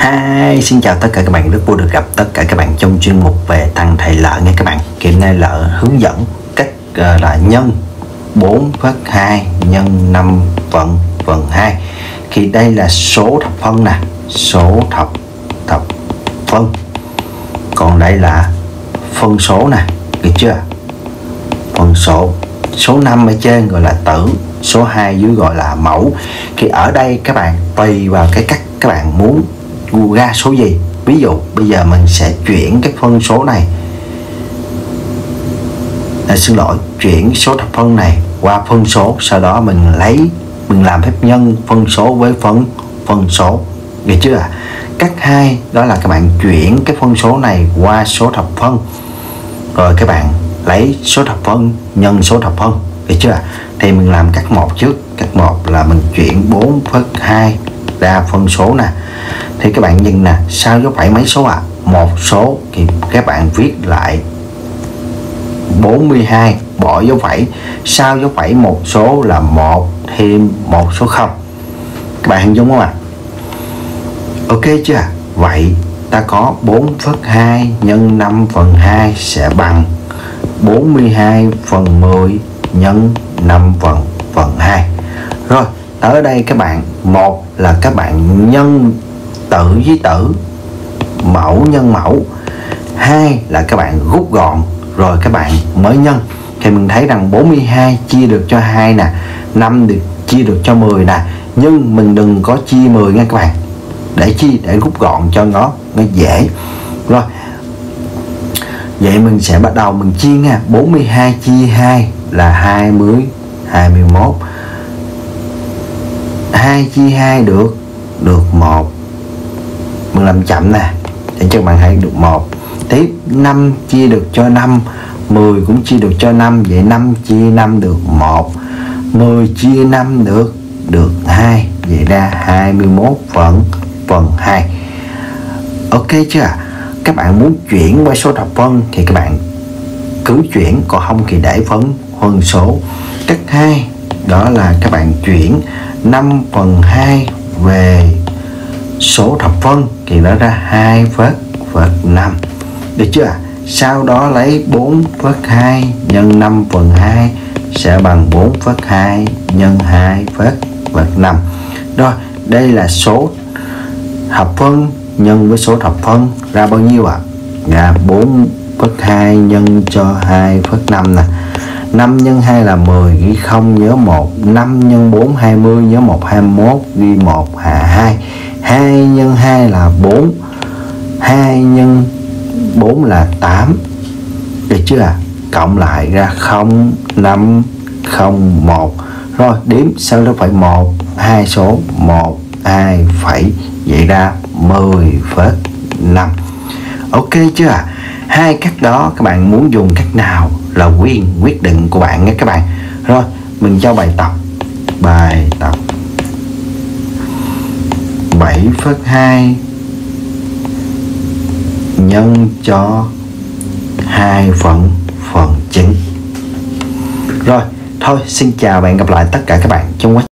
Hi, xin chào tất cả các bạn, rất vui được gặp tất cả các bạn trong chuyên mục về thằng thầy Lợi nha các bạn. Hôm nay Lợi hướng dẫn cách là nhân 4/2 nhân 5 phần 2. Thì đây là số thập phân nè, số thập phân. Còn đây là phân số nè, được chưa? Phân số 5 ở trên gọi là tử, số 2 dưới gọi là mẫu. Thì ở đây các bạn tùy vào cái cách các bạn muốn ra số gì. Ví dụ bây giờ mình sẽ chuyển cái phân số này, chuyển số thập phân này qua phân số, sau đó mình làm phép nhân phân số với phân số, được chưa ạ? Cách 2 đó là các bạn chuyển cái phân số này qua số thập phân, rồi các bạn lấy số thập phân nhân số thập phân, được chưa ạ? Thì mình làm cách 1 trước. Cách 1 là mình chuyển 4/2 ra phân số nè. Thì các bạn nhìn nè, sau dấu phẩy mấy số ạ? Một số, thì các bạn viết lại 42, bỏ dấu phẩy, sau dấu phẩy một số là 1 thêm một số 0. Các bạn hình dung không ạ? Ok chưa? Vậy ta có 4/2 nhân 5/2 sẽ bằng 42/10 nhân 5/2. Rồi, tới đây các bạn, một là các bạn nhân tử với tử, mẫu nhân mẫu. 2 là các bạn rút gọn rồi các bạn mới nhân. Thì mình thấy rằng 42 chia được cho 2 nè, 5 được chia được cho 10 nè, nhưng mình đừng có chia 10 nha các bạn. Để rút gọn cho nó dễ. Rồi, vậy mình sẽ bắt đầu mình chia nha. 42 chia 2 là 21. 2 chia 2 được 1. Mình làm chậm nè để cho bạn thấy được 1. Tiếp 5 chia được cho 5, 10 cũng chia được cho 5, vậy 5 chia 5 được 1, 10 chia 5 được 2, vậy ra 21/2. Ok chưa? Các bạn muốn chuyển qua số thập phân thì các bạn cứ chuyển, còn không thì để phân số. Cách 2 đó là các bạn chuyển 5/2 về số thập phân thì nó ra 2/5, được chưa? Sau đó lấy 4/2 nhân 5/2 sẽ bằng 4/2 nhân 2/5. Rồi, đây là số thập phân nhân với số thập phân ra bao nhiêu ạ? Ra 4/2 nhân cho 2/5 nè. 5 nhân 2 là 10, ghi 0 nhớ 1. 5 nhân 4 20, nhớ 1 21, ghi 1 hạ 2. 2 nhân 2 là 4. 2 nhân 4 là 8. Được chưa ạ? Cộng lại ra 0 5 0 1. Rồi đếm sau đó phải 1, 2 số 1 2 phẩy, vậy ra 10/5. Ok chưa ạ? Hai cách đó các bạn muốn dùng cách nào là quyết định của bạn nhé các bạn. Rồi, mình cho bài tập 7/2 nhân cho 2/9. Rồi, thôi xin chào và hẹn gặp lại tất cả các bạn trong quá trình